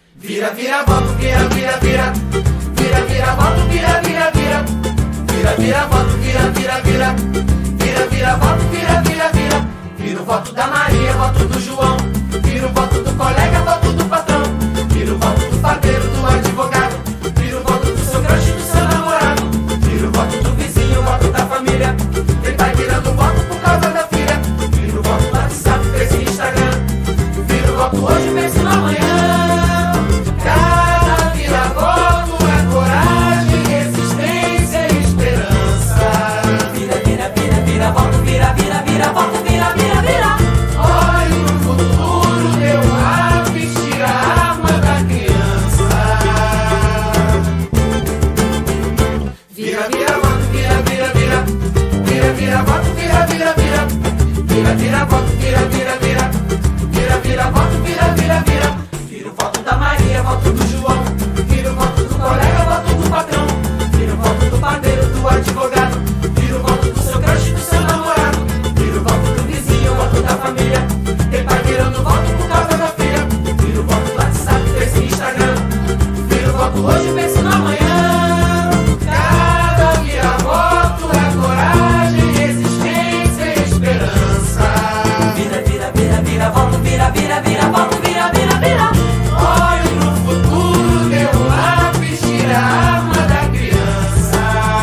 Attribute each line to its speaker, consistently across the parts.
Speaker 1: Vira, vira, voto, vira, vira, vira. Vira, vira, voto, vira, vira, vira. Vira, vira, voto, vira, vira, vira. Vira, vira, voto, vira, vira, vira. Vira o voto da Maria, voto do João. Vira o voto do colega, voto do patrão. Vira o voto do padeiro, do advogado. Vira o voto do seu crush, do seu namorado. Vira o voto do vizinho, o voto da família. Quem vai virando voto por causa da filha. Vira o voto do WhatsApp, Face e Instagram. Vira o voto hoje, pense no amanhã. Cada vira-voto é coragem, resistência e esperança. Vira, vira, vira, vira, voto, vira, vira, vira, voto, vira, vira, vira. Olhe pro futuro, deu lápis, tira a arma da criança. Vira, vira, voto, vira, vira, vira. Vira, vira, voto, vira, vira, vira. Vira, vira, voto, vira, vira, vira. Vira, vira, voto, vira, vira, vira. Vira o voto da Maria, voto do João. Vira o voto do colega, voto do patrão. Vira o voto do padeiro, do advogado. Vira o voto do seu crush, do seu namorado. Vira o voto do vizinho, o voto da família. Quem vai virando voto por causa da filha. Vira o voto do WhatsApp, Face e Instagram. Vira o voto hoje, pense no amanhã. Cada vira-voto é coragem, resistência e esperança. Vira, vira, vira, vira, voto, vira, vira, vira, voto, vira, vira, vira. Olhe pro futuro, dê um lápis, tira a arma da criança.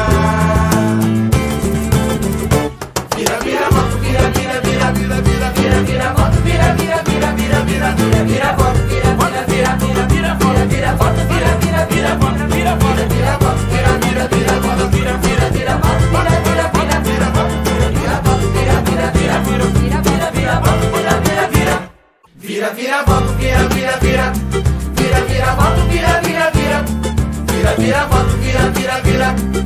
Speaker 1: Vira, vira, voto, vira, vira, vira, vira, vira, vira, vira, voto, vira, vira, vira, vira, vira, vira, vira, voto, vira, vira, vira, vira, vira, vira, vira, voto, vira, vira, vira, voto, vira, vira, vira, voto, vira, vira, vira, voto, vira, vira, vira, voto, vira, vira, vira, vira, voto, vira, voto, vira, vira, vira, vira, vira, vira, voto, vira, vira, vira. Vira, vira, voto, vira, vira, vira. Vira, vira, voto, vira, vira, vira. Vira, vira, voto, vira, vira, vira.